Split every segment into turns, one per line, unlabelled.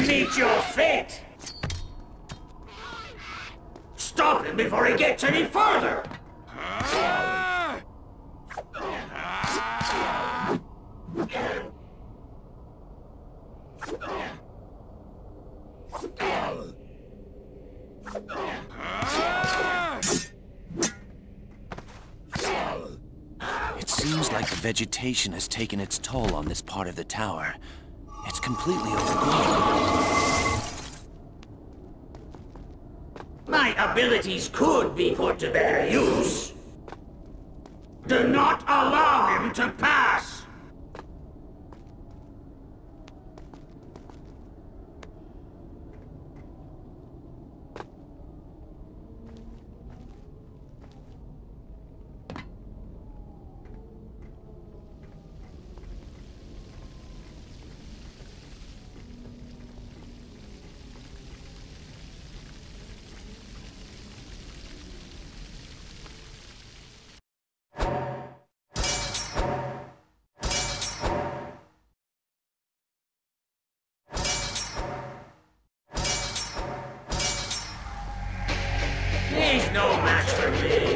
meet your fate! Stop him before he gets any further!
It seems like the vegetation has taken its toll on this part of the tower. It's completely overgrown.
My abilities could be put to better use. Do not allow him to pass! He's no match for me.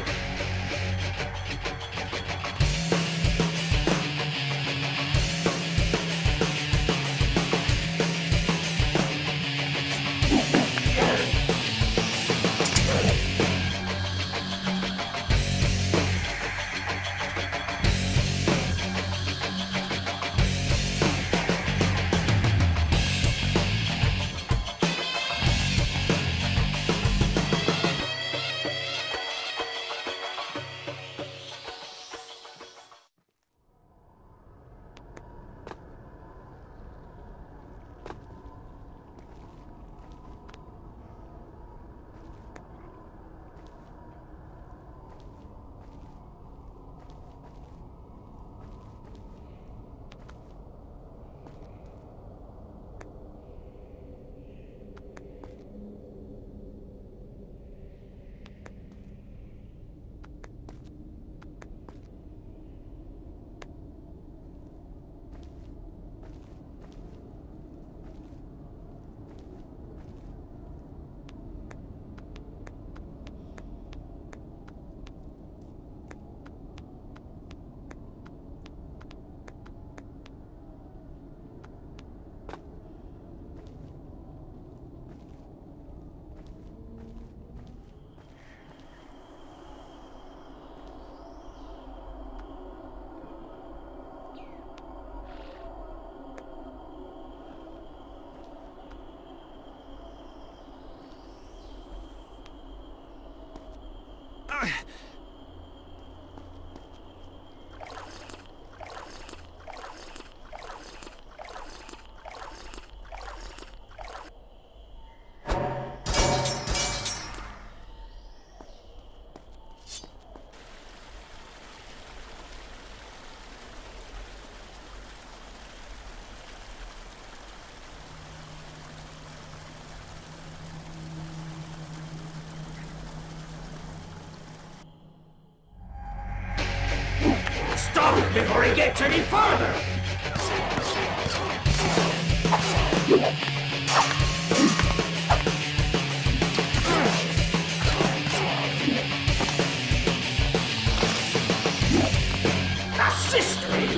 Stop him before he gets any further! Assist me!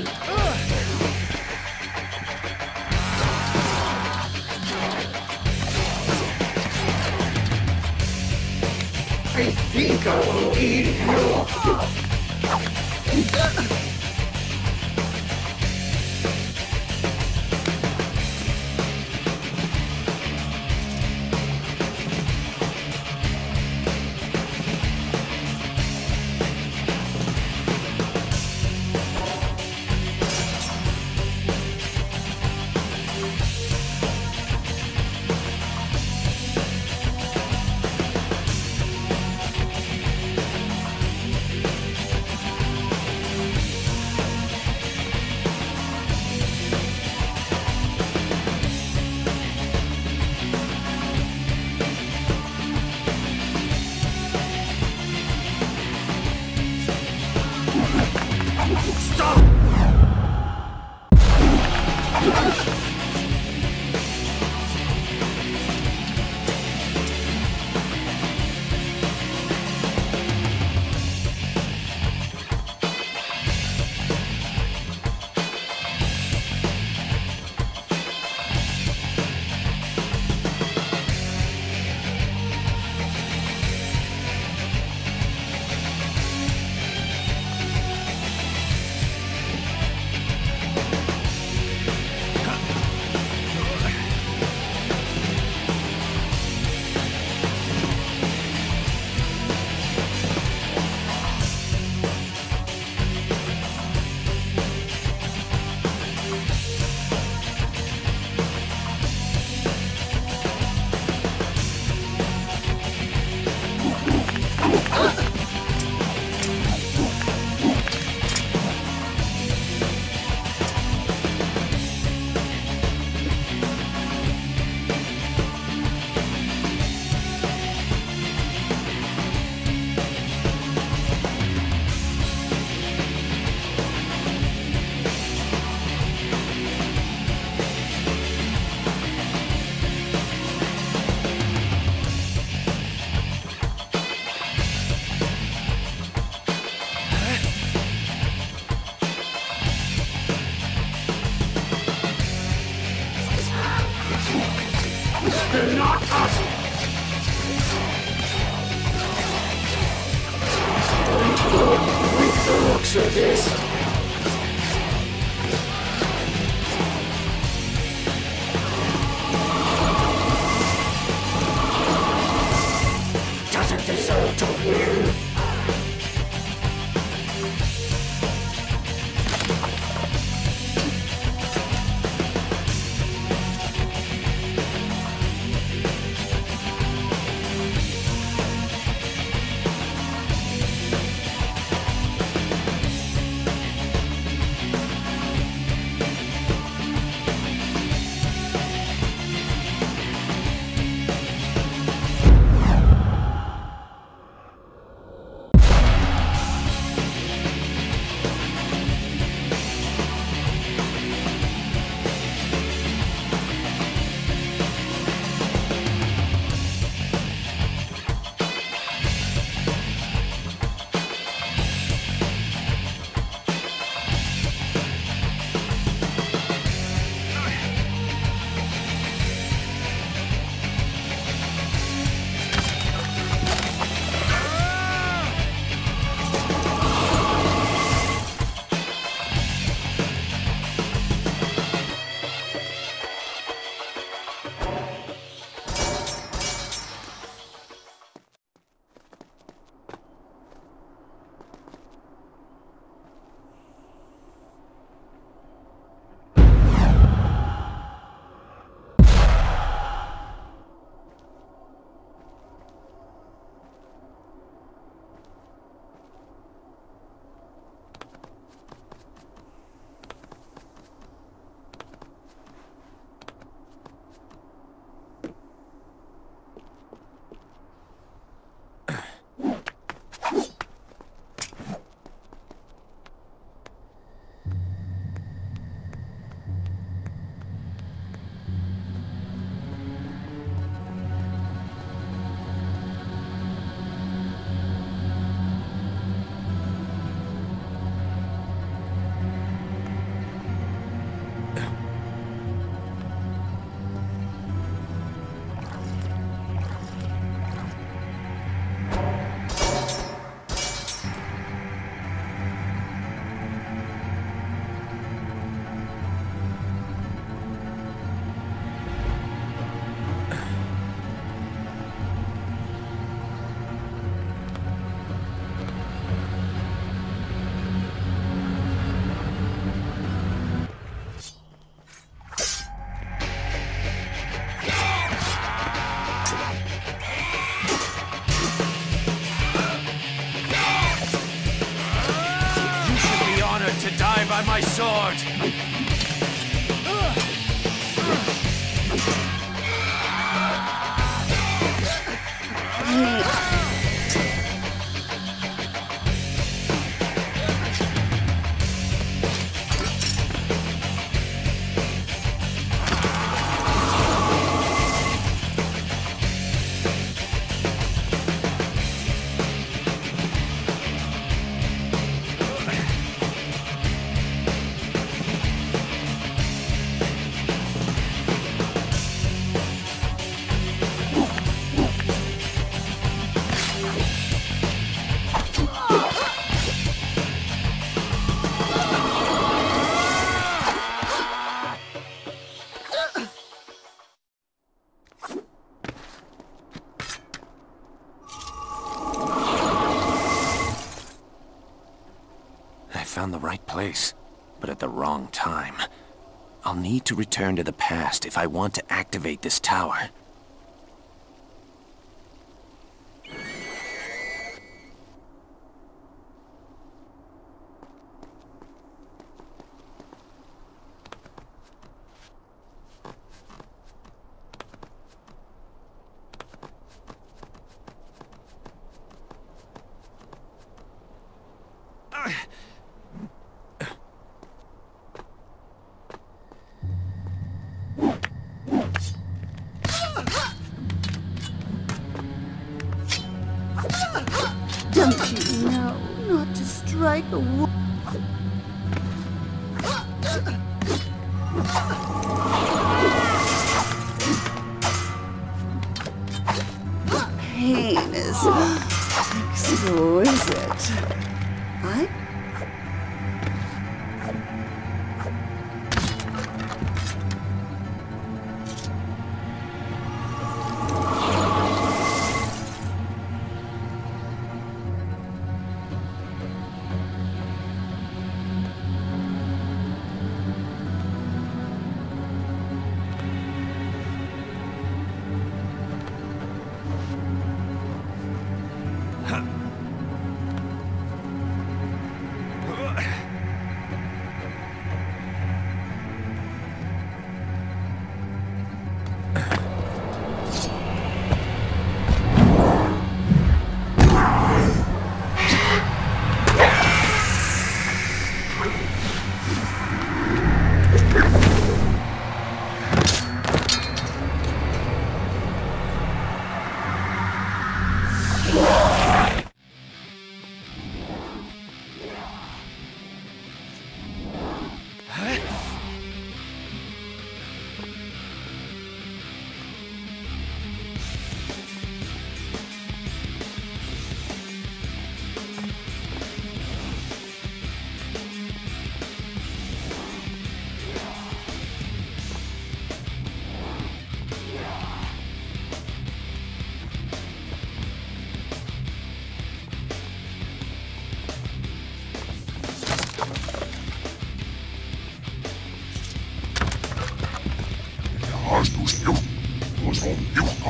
I think I will eat you! answer this? Doesn't deserve to win.
To die by my sword! Found the right place, but at the wrong time. I'll need to return to the past if I want to activate this tower.
Don't you know not to strike a woman? Pain is exquisite.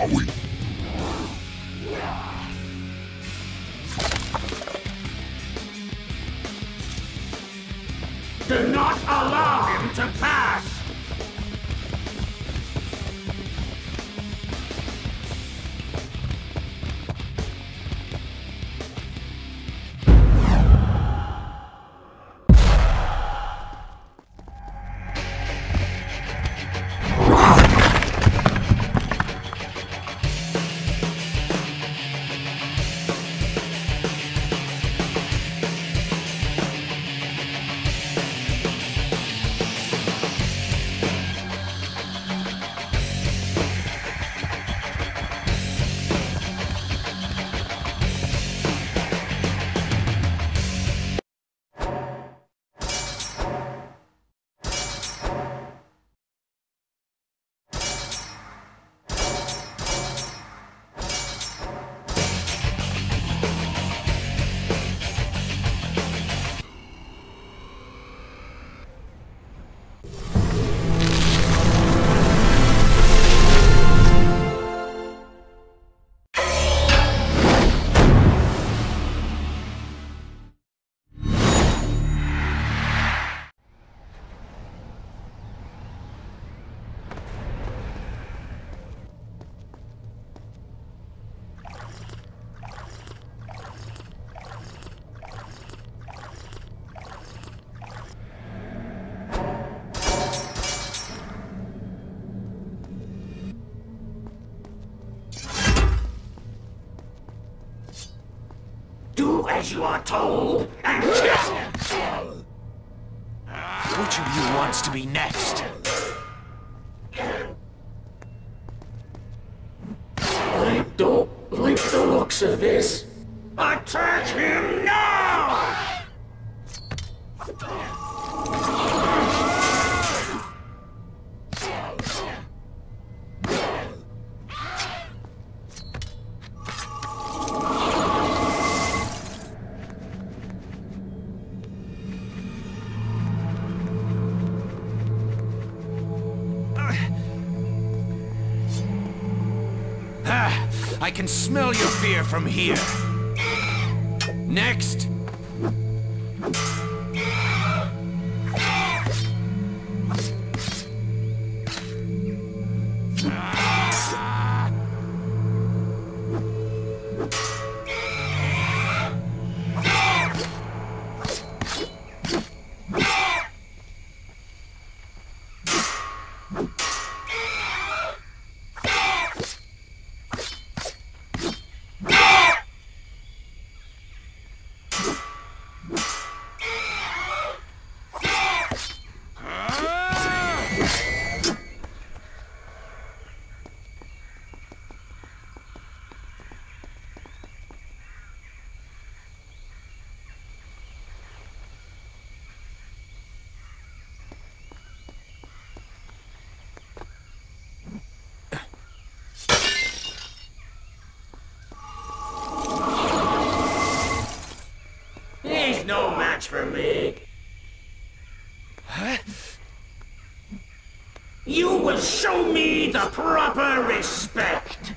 we?
Do not allow him to pass! Do as you are told, and kill!
Which of you wants to be next?
I don't like the looks of this. Attack him now!
I can smell your fear from here. Next!
He's no match for me.
Huh?
You will show me the proper respect.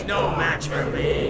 He's no match for me.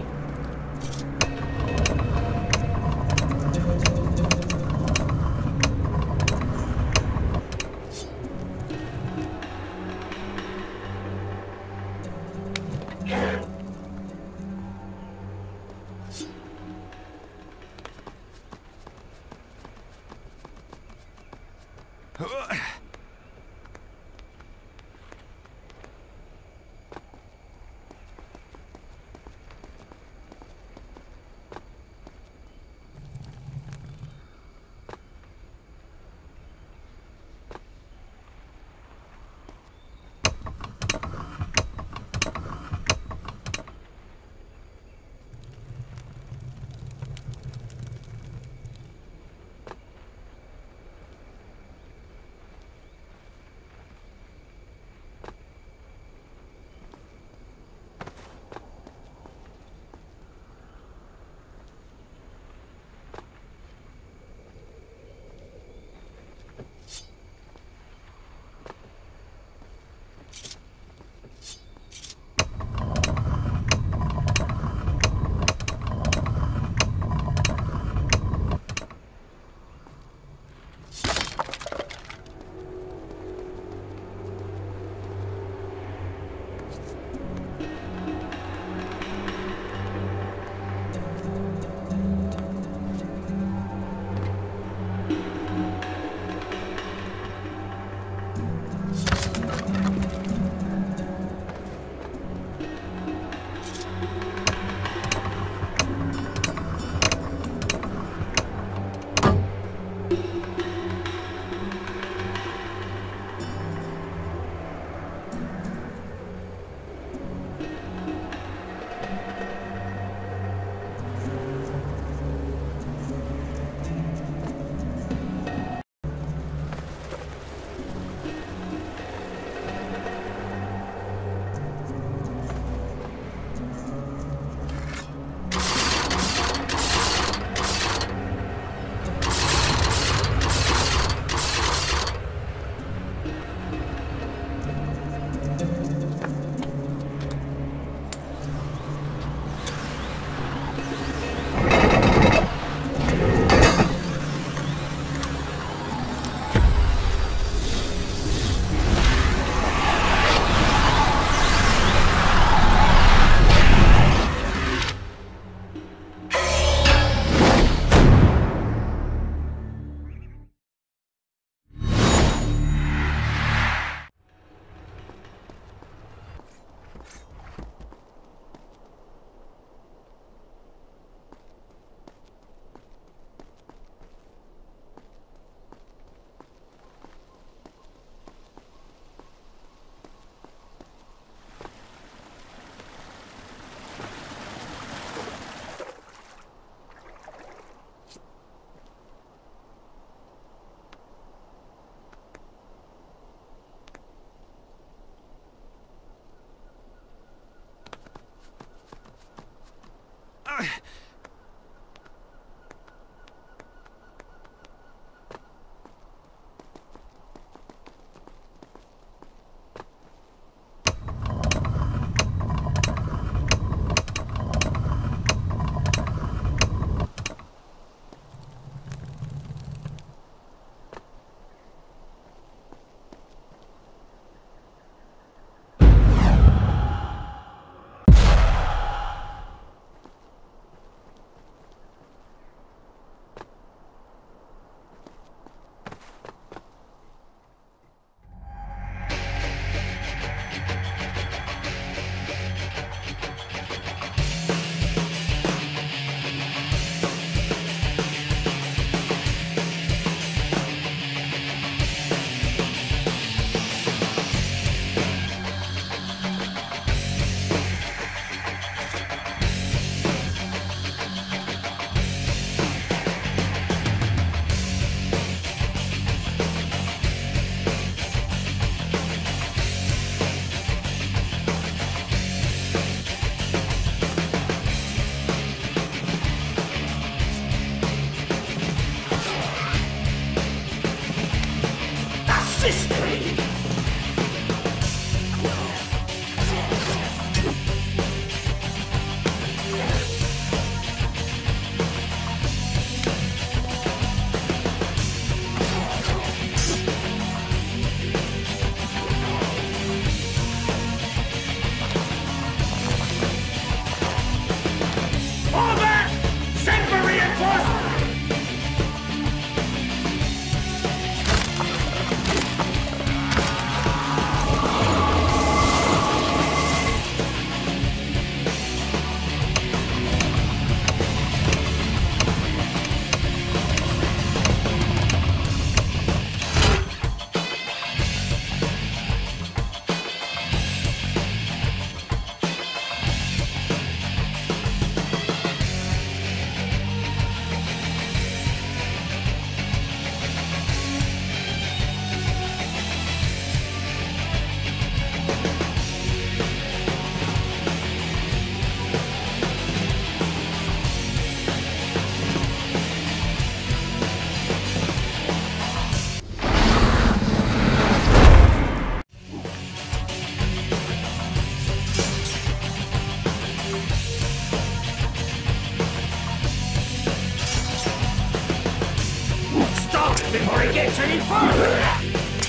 gets any further!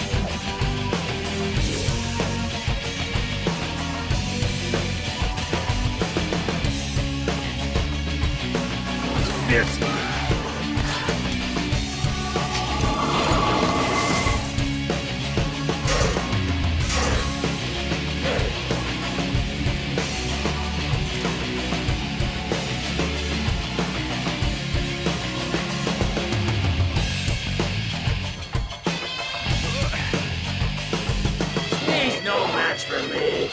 Yes. He's no match for me.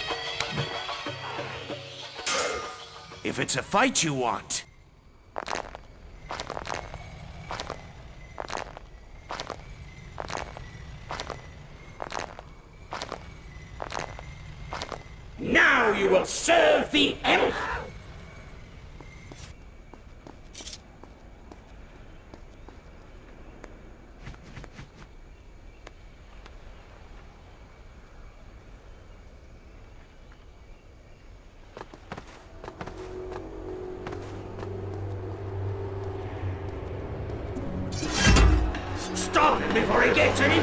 If it's a fight you want.
Now you will serve the Empire! Stop him before he gets any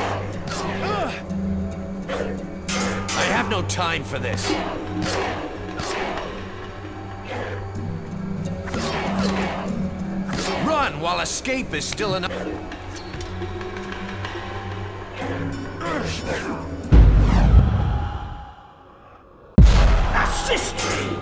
I have no time for this. Run while escape is still an...
assist me!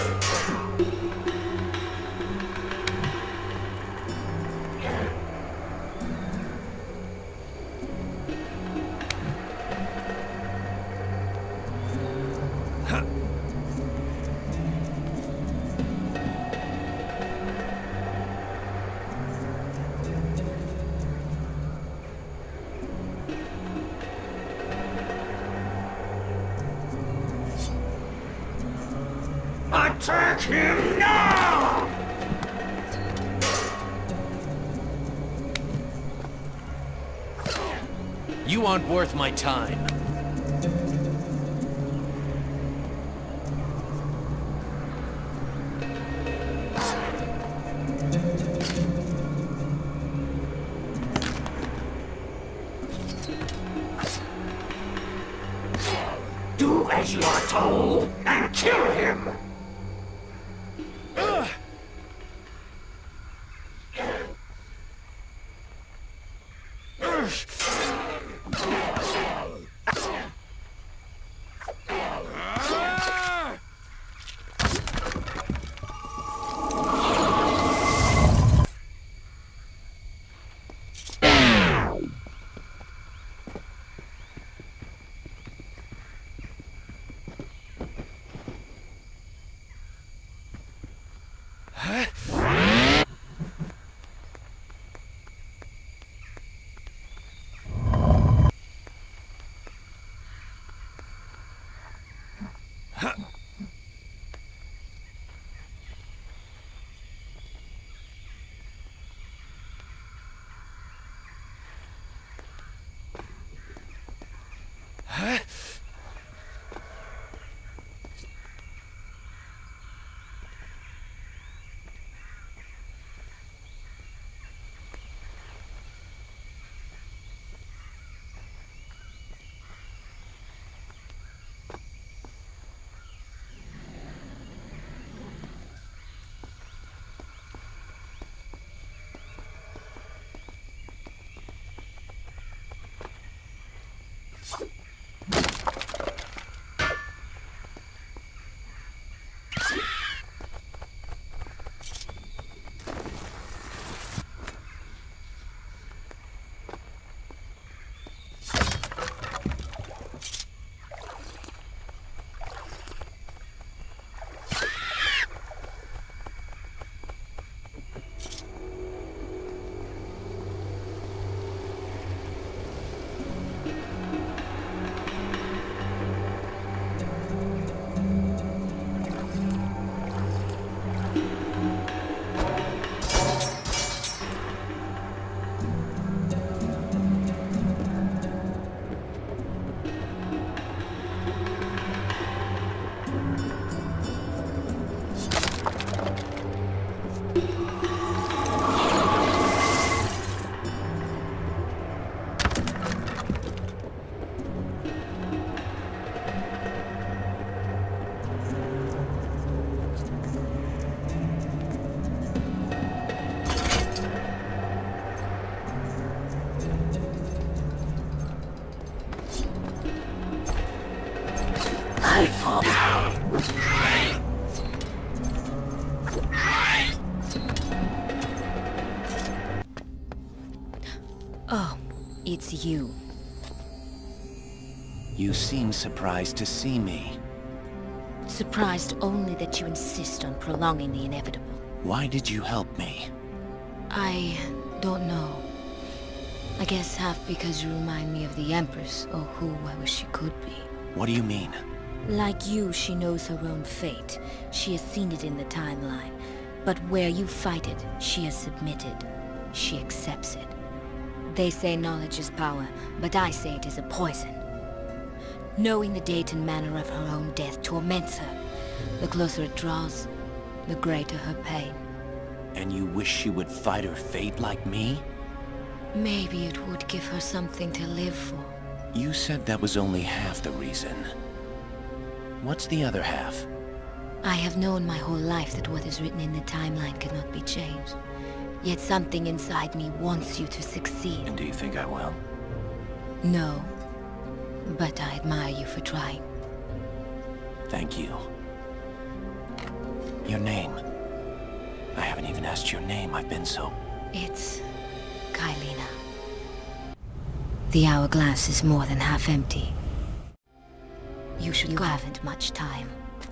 Attack him now!
You aren't worth my time.
Do as you are told, and kill him!
Stop!
Oh, it's you.
You seem surprised to see me.
Surprised only that you insist on prolonging the inevitable.
Why did you help me?
I don't know. I guess half because you remind me of the Empress, or who I wish she could be.
What do you mean?
Like you, she knows her own fate. She has seen it in the timeline. But where you fight it, she has submitted. She accepts it. They say knowledge is power, but I say it is a poison. Knowing the date and manner of her own death torments her. The closer it draws, the greater her pain.
And you wish she would fight her fate like me?
Maybe it would give her something to live for.
You said that was only half the reason. What's the other half?
I have known my whole life that what is written in the timeline cannot be changed. Yet something inside me wants you to succeed.
And do you think I will?
No. But I admire you for trying.
Thank you. Your name. I haven't even asked your name. I've been so...
It's... Kylina. The hourglass is more than half empty. You haven't much time.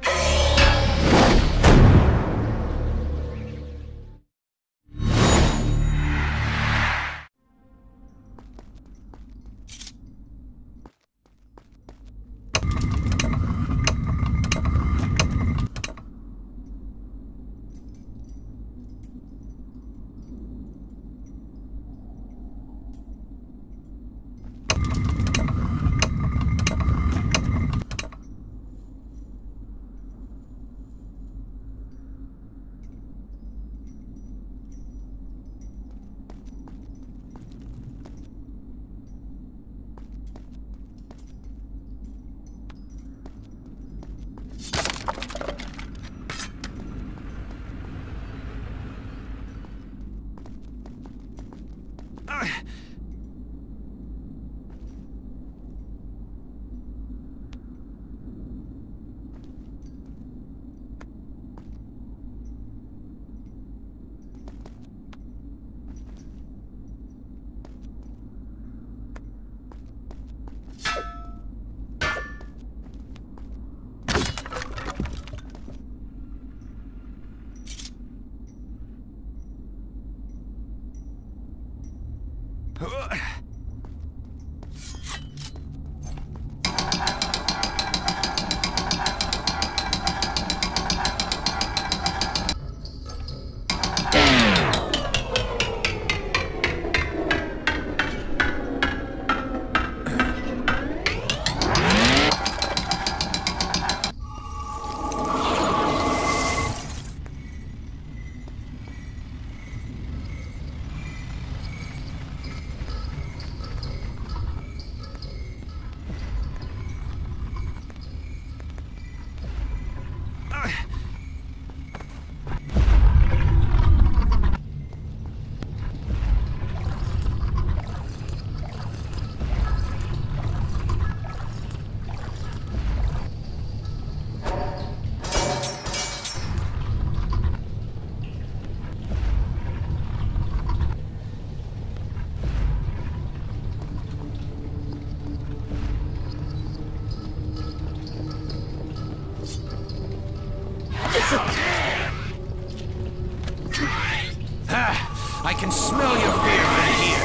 I can smell your fear from here.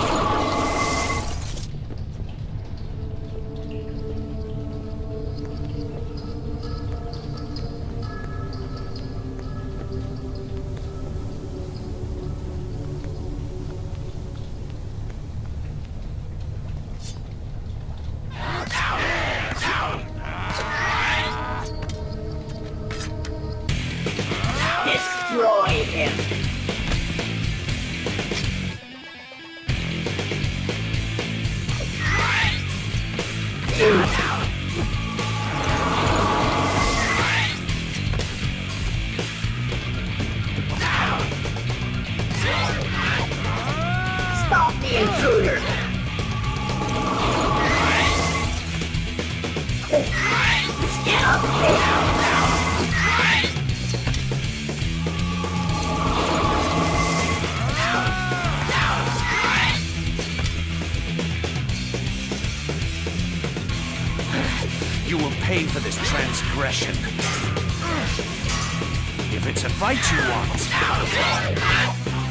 Destroy him! Stop the intruder! Stop!
You will pay for this transgression. If it's a fight you want.